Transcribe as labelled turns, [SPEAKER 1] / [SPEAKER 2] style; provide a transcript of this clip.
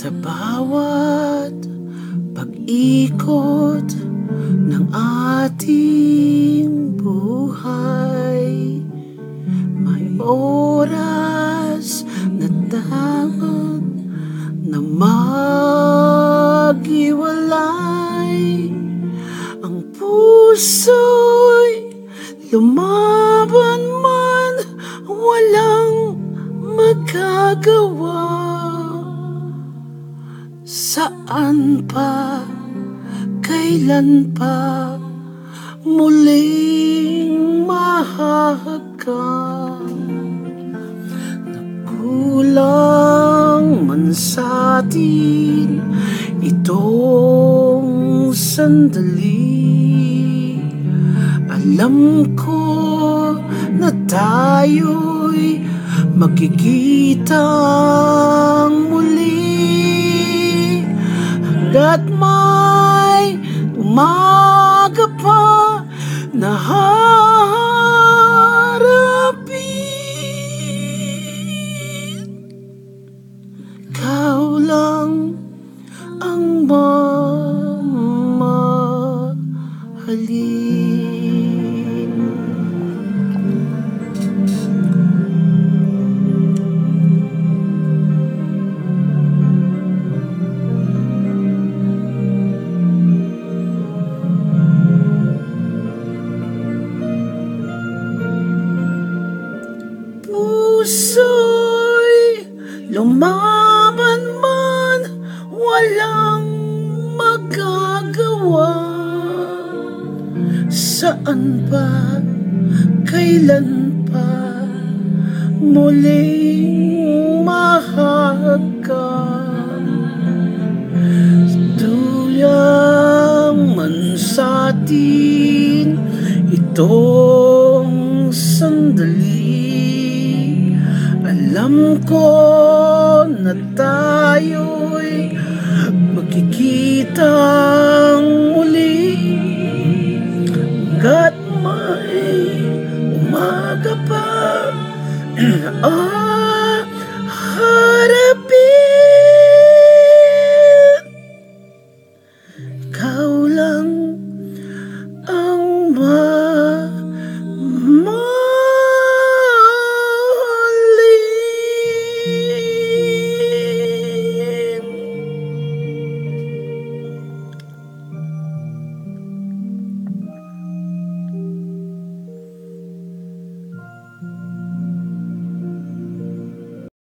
[SPEAKER 1] Sa bawat pag-ikot ng ating buhay, may oras na dapat na maghiwalay. Ang puso'y lumaban man, walang magagawa. Saan pa, kailan pa muling mahahagkan? Kulang man sa atin itong sandali. Alam ko na tayo'y magkikitang muli. Hanggat may umaga pa na ikaw lang ang mamahalin. Puso'y lumaban man, walang magagawa. Saan pa, kailan pa muling mahagkan? Tuyang man sa atin itong sandali. Alam ko na tayo'y magkikitang muli. Hanggat may umaga pa